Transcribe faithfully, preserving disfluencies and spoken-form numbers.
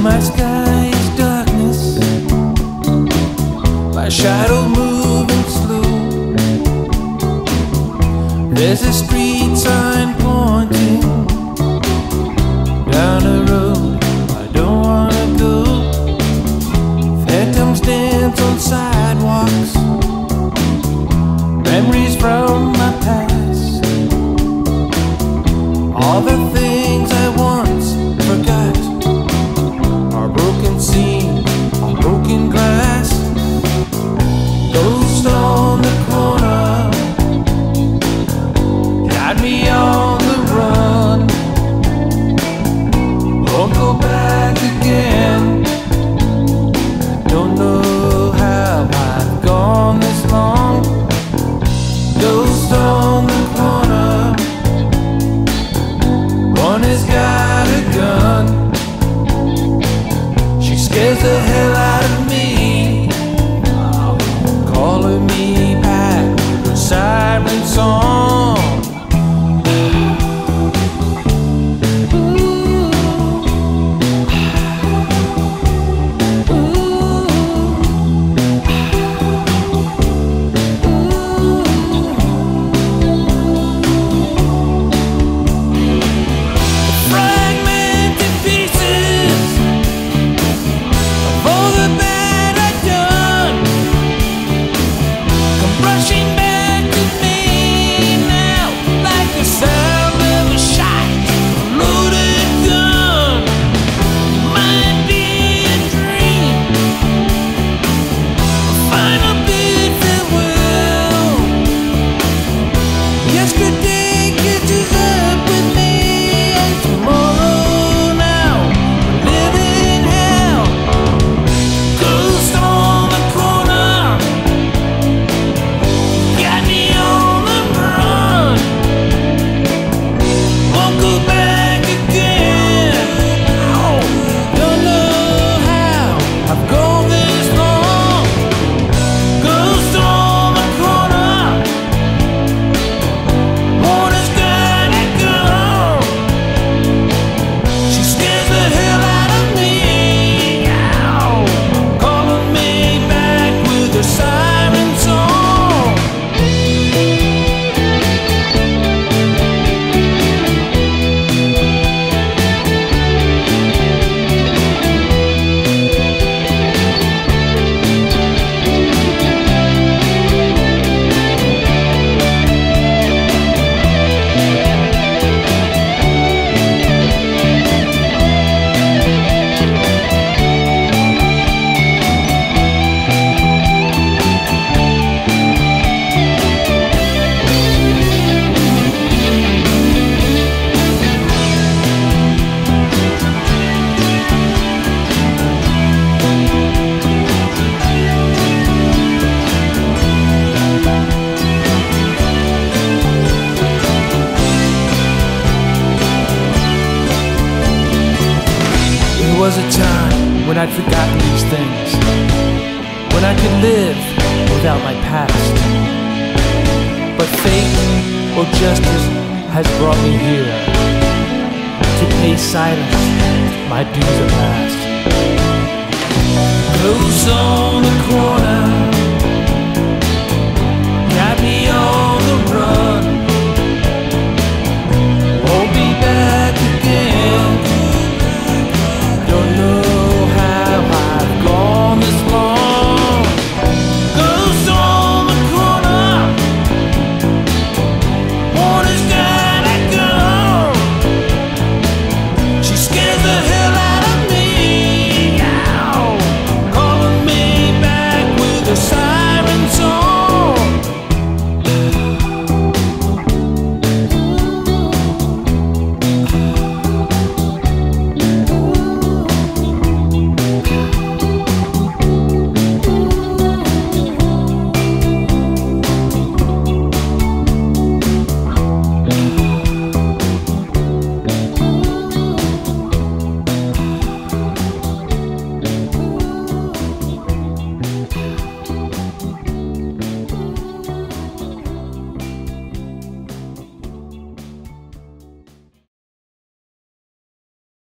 My sky is darkness, my shadow moving slow. There's a street sign pointing down a road I don't wanna go. Phantoms dance on sidewalks, memories from my past, all the things I once forgot are broken scenes on broken glass. Ghost on the corner, got me on the run. Won't go back again. Don't know how I've gone this long. Ghost on the corner, one has got a gun. She scares the hell out of me, calling me back with her siren song. There was a time when I'd forgotten these things, when I could live without my past. But fate or justice has brought me here to pay silence my dues at last. Close on the corner,